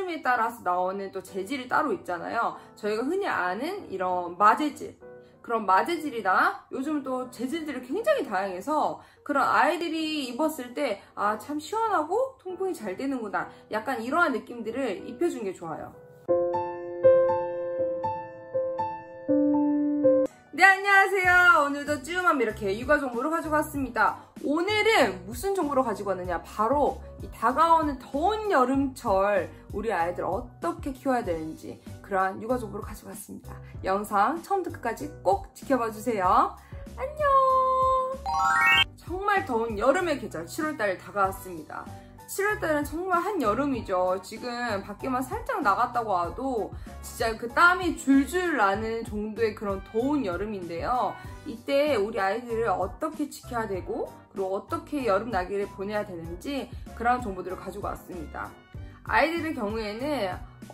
여름에 따라서 나오는 또 재질이 따로 있잖아요. 저희가 흔히 아는 이런 마재질, 그런 마재질이나 요즘 또 재질들이 굉장히 다양해서 그런 아이들이 입었을 때 아, 참 시원하고 통풍이 잘 되는구나, 약간 이러한 느낌들을 입혀준 게 좋아요. 네, 안녕하세요. 오늘도 찌우맘 이렇게 육아 정보를 가지고 왔습니다. 오늘은 무슨 정보를 가지고 왔느냐, 바로 이 다가오는 더운 여름철 우리 아이들 어떻게 키워야 되는지 그러한 육아 정보를 가지고 왔습니다. 영상 처음부터 끝까지 꼭 지켜봐 주세요. 안녕. 정말 더운 여름의 계절 7월달 다가왔습니다. 7월달은 정말 한여름이죠. 지금 밖에만 살짝 나갔다고 와도 진짜 그 땀이 줄줄 나는 정도의 그런 더운 여름인데요. 이때 우리 아이들을 어떻게 지켜야 되고 그리고 어떻게 여름 나기를 보내야 되는지 그런 정보들을 가지고 왔습니다. 아이들의 경우에는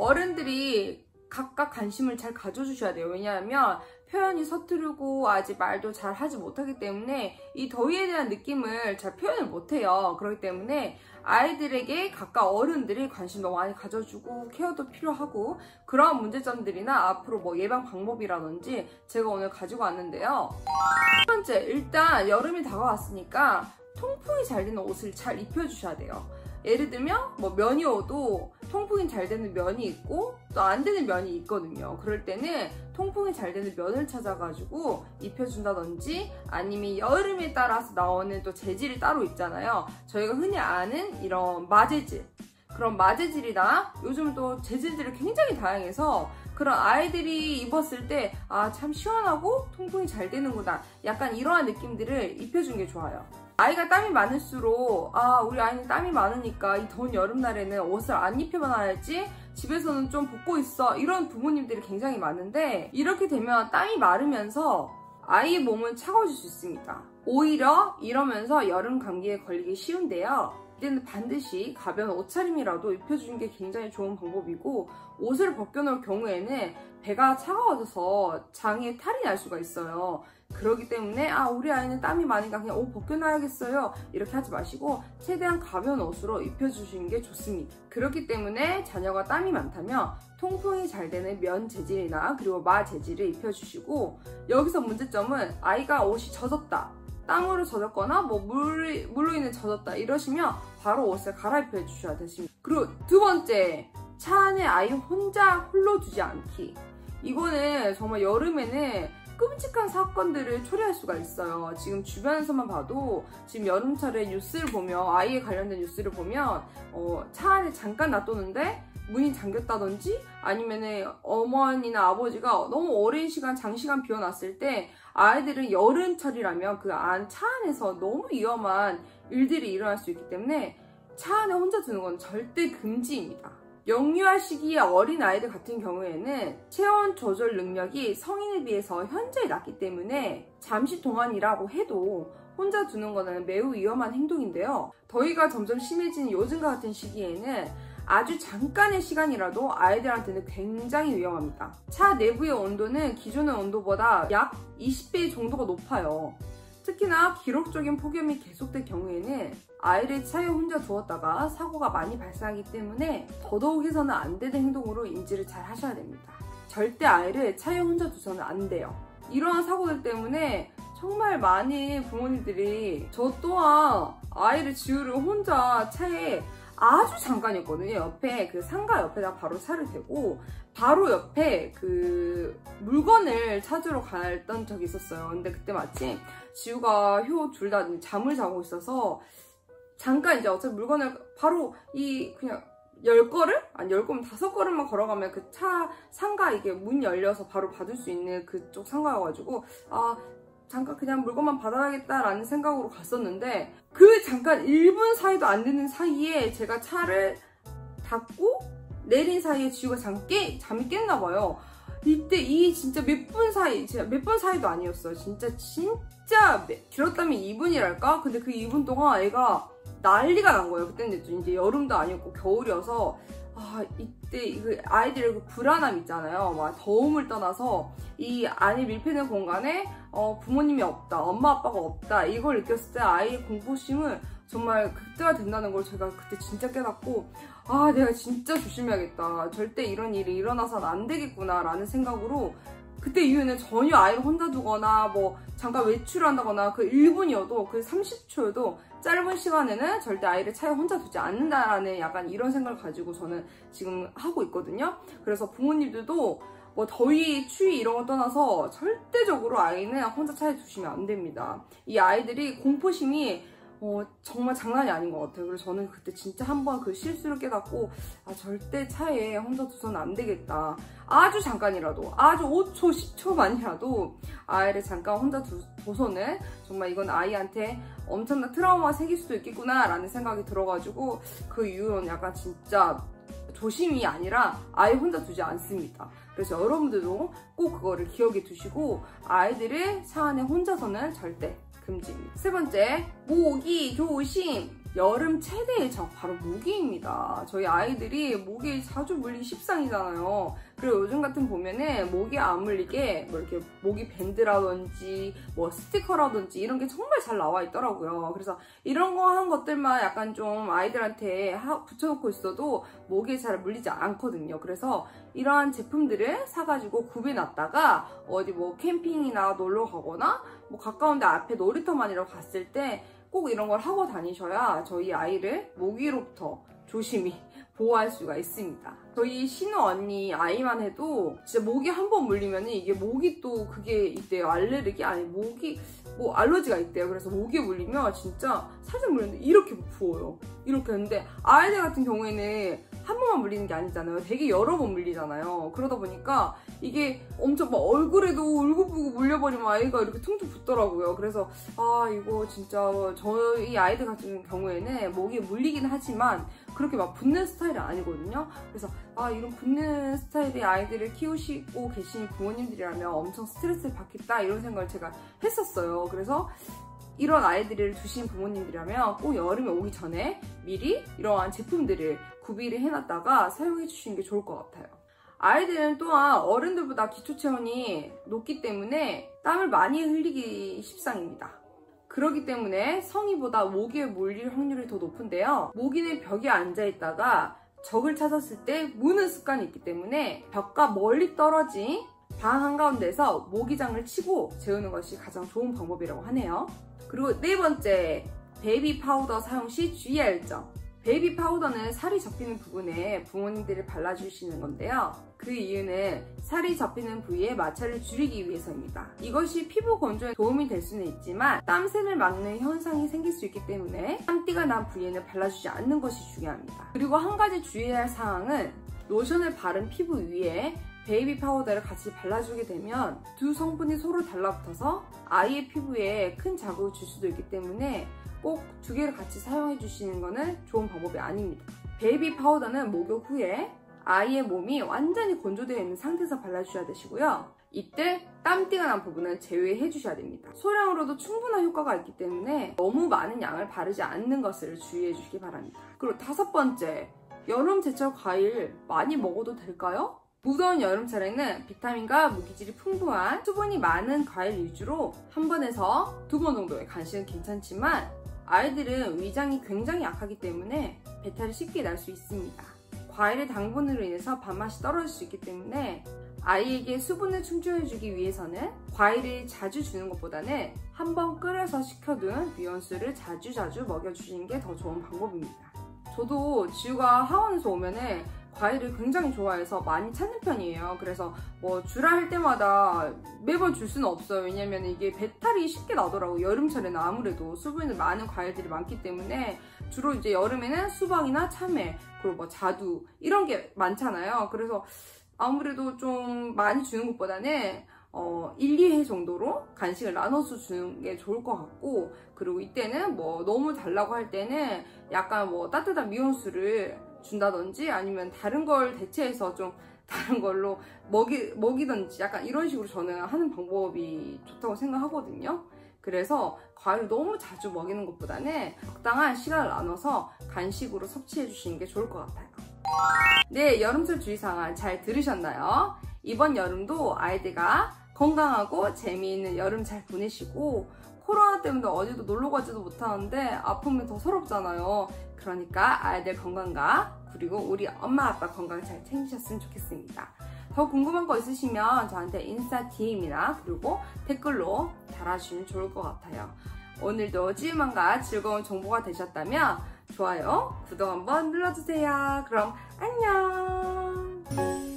어른들이 각각 관심을 잘 가져주셔야 돼요. 왜냐하면 표현이 서투르고 아직 말도 잘 하지 못하기 때문에 이 더위에 대한 느낌을 잘 표현을 못해요. 그렇기 때문에 아이들에게 각각 어른들이 관심도 많이 가져주고 케어도 필요하고 그러한 문제점들이나 앞으로 뭐 예방 방법이라든지 제가 오늘 가지고 왔는데요. 첫 번째, 일단 여름이 다가왔으니까 통풍이 잘 되는 옷을 잘 입혀주셔야 돼요. 예를 들면 뭐 면이 오도 통풍이 잘 되는 면이 있고 또 안 되는 면이 있거든요. 그럴 때는 통풍이 잘 되는 면을 찾아가지고 입혀준다든지 아니면 여름에 따라서 나오는 또 재질이 따로 있잖아요. 저희가 흔히 아는 이런 마재질, 그런 마재질이나 요즘 또 재질들이 굉장히 다양해서 그런 아이들이 입었을 때 아, 참 시원하고 통풍이 잘 되는구나, 약간 이러한 느낌들을 입혀준 게 좋아요. 아이가 땀이 많을수록 아, 우리 아이는 땀이 많으니까 이 더운 여름날에는 옷을 안 입혀놔야지, 집에서는 좀 벗고 있어, 이런 부모님들이 굉장히 많은데 이렇게 되면 땀이 마르면서 아이의 몸은 차가워질 수 있습니다. 오히려 이러면서 여름 감기에 걸리기 쉬운데요. 이때는 반드시 가벼운 옷차림이라도 입혀주는 게 굉장히 좋은 방법이고, 옷을 벗겨놓을 경우에는 배가 차가워져서 장에 탈이 날 수가 있어요. 그렇기 때문에 아, 우리 아이는 땀이 많으니까 그냥 옷 벗겨놔야겠어요, 이렇게 하지 마시고 최대한 가벼운 옷으로 입혀주시는 게 좋습니다. 그렇기 때문에 자녀가 땀이 많다면 통풍이 잘 되는 면 재질이나 그리고 마 재질을 입혀주시고, 여기서 문제점은 아이가 옷이 젖었다, 땀으로 젖었거나 뭐 물로 인해 젖었다 이러시면 바로 옷을 갈아입혀 주셔야 되십니다. 그리고 두 번째, 차 안에 아이 혼자 홀로 두지 않기. 이거는 정말 여름에는 끔찍한 사건들을 초래할 수가 있어요. 지금 주변에서만 봐도 지금 여름철에 뉴스를 보면, 아이에 관련된 뉴스를 보면 차 안에 잠깐 놔두는데 문이 잠겼다든지 아니면은 어머니나 아버지가 너무 오랜 시간, 장시간 비워놨을 때 아이들은 여름철이라면 그 차 안에서 너무 위험한 일들이 일어날 수 있기 때문에 차 안에 혼자 두는 건 절대 금지입니다. 영유아 시기의 어린 아이들 같은 경우에는 체온 조절 능력이 성인에 비해서 현저히 낮기 때문에 잠시 동안이라고 해도 혼자 두는 것은 매우 위험한 행동인데요. 더위가 점점 심해지는 요즘과 같은 시기에는 아주 잠깐의 시간이라도 아이들한테는 굉장히 위험합니다. 차 내부의 온도는 기존의 온도보다 약 20배 정도가 높아요. 특히나 기록적인 폭염이 계속될 경우에는 아이를 차에 혼자 두었다가 사고가 많이 발생하기 때문에 더더욱 해서는 안 되는 행동으로 인지를 잘 하셔야 됩니다. 절대 아이를 차에 혼자 두서는 안 돼요. 이러한 사고들 때문에 정말 많은 부모님들이, 저 또한 아이를 지우려 혼자 차에 아주 잠깐이었거든요. 옆에 그 상가 옆에다 바로 차를 대고 바로 옆에 그 물건을 찾으러 갔던 적이 있었어요. 근데 그때 마침 지우가 효 둘 다 잠을 자고 있어서 잠깐 이제 어차피 물건을 바로 그냥 10걸음? 아니 10걸음 5걸음만 걸어가면 그 차 상가 이게 문 열려서 바로 받을 수 있는 그쪽 상가여가지고 아, 잠깐 그냥 물건만 받아야겠다라는 생각으로 갔었는데 그 잠깐 1분 사이도 안 되는 사이에 제가 차를 닫고 내린 사이에 지우가 잠이 깼나 봐요. 이때 진짜 몇 분 사이, 진짜 몇 분 사이도 아니었어요. 진짜 길었다면 2분이랄까? 근데 그 2분 동안 애가 난리가 난 거예요. 그때는 이제 여름도 아니었고 겨울이어서 아, 이때 그 아이들의 그 불안함 있잖아요. 막 더움을 떠나서 이 안에 밀폐된 공간에 부모님이 없다, 엄마 아빠가 없다, 이걸 느꼈을 때 아이의 공포심은 정말 극대화 된다는 걸 제가 그때 진짜 깨닫고 아, 내가 진짜 조심해야겠다. 절대 이런 일이 일어나서는 안 되겠구나 라는 생각으로 그때 이후에는 전혀 아이를 혼자 두거나 뭐 잠깐 외출한다거나 그 1분이어도 그 30초여도 짧은 시간에는 절대 아이를 차에 혼자 두지 않는다라는 약간 이런 생각을 가지고 저는 지금 하고 있거든요. 그래서 부모님들도 뭐 더위, 추위 이런 거 떠나서 절대적으로 아이는 혼자 차에 두시면 안 됩니다. 이 아이들이 공포심이 정말 장난이 아닌 것 같아요. 그래서 저는 그때 진짜 한번 그 실수를 깨닫고 아, 절대 차에 혼자 두서는 안 되겠다. 아주 잠깐이라도, 아주 5초, 10초만이라도 아이를 잠깐 혼자 둬서는 정말 이건 아이한테 엄청난 트라우마가 생길 수도 있겠구나 라는 생각이 들어가지고 그 이후로는 약간 진짜 조심이 아니라 아이 혼자 두지 않습니다. 그래서 여러분들도 꼭 그거를 기억해 두시고 아이들을 차 안에 혼자서는 절대 금지입니다. 세 번째, 모기 조심! 여름 최대의 적, 바로 모기입니다. 저희 아이들이 모기에 자주 물리기 십상이잖아요. 그리고 요즘 같은 보면은 모기 안 물리게 뭐 이렇게 모기 밴드라든지 뭐 스티커라든지 이런 게 정말 잘 나와 있더라고요. 그래서 이런 거 하는 것들만 약간 좀 아이들한테 붙여놓고 있어도 모기에 잘 물리지 않거든요. 그래서 이러한 제품들을 사가지고 구비해놨다가 어디 뭐 캠핑이나 놀러 가거나 뭐 가까운 데 앞에 놀이터만이라고 갔을 때 꼭 이런 걸 하고 다니셔야 저희 아이를 모기로부터 조심히 보호할 수가 있습니다. 저희 신우 언니 아이만 해도 진짜 모기 한 번 물리면 이게 모기 또 그게 있대요. 알레르기? 아니 모기 뭐 알러지가 있대요. 그래서 모기에 물리면 진짜 살짝 물렸는데 이렇게 부어요. 이렇게 했는데 아이들 같은 경우에는 한 번만 물리는 게 아니잖아요. 되게 여러 번 물리잖아요. 그러다 보니까 이게 엄청 막 얼굴에도 울고불고 물려버리면 아이가 이렇게 퉁퉁 붓더라고요. 그래서 아 이거 진짜 저희 아이들 같은 경우에는 모기에 물리긴 하지만 그렇게 막 붓는 스타일은 아니거든요. 그래서 아 이런 붓는 스타일의 아이들을 키우시고 계신 부모님들이라면 엄청 스트레스를 받겠다 이런 생각을 제가 했었어요. 그래서 이런 아이들을 두신 부모님들이라면 꼭 여름에 오기 전에 미리 이러한 제품들을 구비를 해놨다가 사용해 주시는 게 좋을 것 같아요. 아이들은 또한 어른들보다 기초체온이 높기 때문에 땀을 많이 흘리기 십상입니다. 그렇기 때문에 성인보다 모기에 물릴 확률이 더 높은데요. 모기는 벽에 앉아있다가 적을 찾았을 때 무는 습관이 있기 때문에 벽과 멀리 떨어진 방 한가운데서 모기장을 치고 재우는 것이 가장 좋은 방법이라고 하네요. 그리고 네 번째, 베이비 파우더 사용 시 주의할 점. 베이비 파우더는 살이 접히는 부분에 부모님들이 발라주시는 건데요. 그 이유는 살이 접히는 부위에 마찰을 줄이기 위해서입니다. 이것이 피부 건조에 도움이 될 수는 있지만 땀샘을 막는 현상이 생길 수 있기 때문에 땀띠가 난 부위에는 발라주지 않는 것이 중요합니다. 그리고 한 가지 주의해야 할 사항은 로션을 바른 피부 위에 베이비 파우더를 같이 발라주게 되면 두 성분이 서로 달라붙어서 아이의 피부에 큰 자극을 줄 수도 있기 때문에 꼭 두 개를 같이 사용해 주시는 것은 좋은 방법이 아닙니다. 베이비 파우더는 목욕 후에 아이의 몸이 완전히 건조되어 있는 상태에서 발라주셔야 되시고요. 이때 땀띠가 난 부분은 제외해 주셔야 됩니다. 소량으로도 충분한 효과가 있기 때문에 너무 많은 양을 바르지 않는 것을 주의해 주시기 바랍니다. 그리고 다섯 번째, 여름 제철 과일 많이 먹어도 될까요? 무더운 여름철에는 비타민과 무기질이 풍부한 수분이 많은 과일 위주로 한 번에서 두 번 정도의 간식은 괜찮지만 아이들은 위장이 굉장히 약하기 때문에 배탈이 쉽게 날 수 있습니다. 과일의 당분으로 인해서 밥맛이 떨어질 수 있기 때문에 아이에게 수분을 충족해주기 위해서는 과일을 자주 주는 것보다는 한번 끓여서 식혀둔 유연수를 자주 먹여주시는 게 더 좋은 방법입니다. 저도 지우가 하원에서 오면은 과일을 굉장히 좋아해서 많이 찾는 편이에요. 그래서 뭐 주라 할 때마다 매번 줄 수는 없어요. 왜냐면 이게 배탈이 쉽게 나더라고요. 여름철에는 아무래도 수분이 많은 과일들이 많기 때문에 주로 이제 여름에는 수박이나 참외, 그리고 뭐 자두 이런 게 많잖아요. 그래서 아무래도 좀 많이 주는 것보다는 1, 2회 정도로 간식을 나눠서 주는 게 좋을 것 같고, 그리고 이때는 뭐 너무 달라고 할 때는 약간 뭐 따뜻한 미온수를 준다든지 아니면 다른 걸 대체해서 좀 다른 걸로 먹이든지 약간 이런 식으로 저는 하는 방법이 좋다고 생각하거든요. 그래서 과일을 너무 자주 먹이는 것보다는 적당한 시간을 나눠서 간식으로 섭취해 주시는 게 좋을 것 같아요. 네, 여름철 주의사항 잘 들으셨나요? 이번 여름도 아이들과 건강하고 재미있는 여름 잘 보내시고, 코로나 때문에 어디도 놀러 가지도 못하는데 아프면 더 서럽잖아요. 그러니까 아이들 건강과 그리고 우리 엄마 아빠 건강 잘 챙기셨으면 좋겠습니다. 더 궁금한 거 있으시면 저한테 인스타 DM이나 그리고 댓글로 달아주시면 좋을 것 같아요. 오늘도 찌우만과 즐거운 정보가 되셨다면 좋아요, 구독 한번 눌러주세요. 그럼 안녕.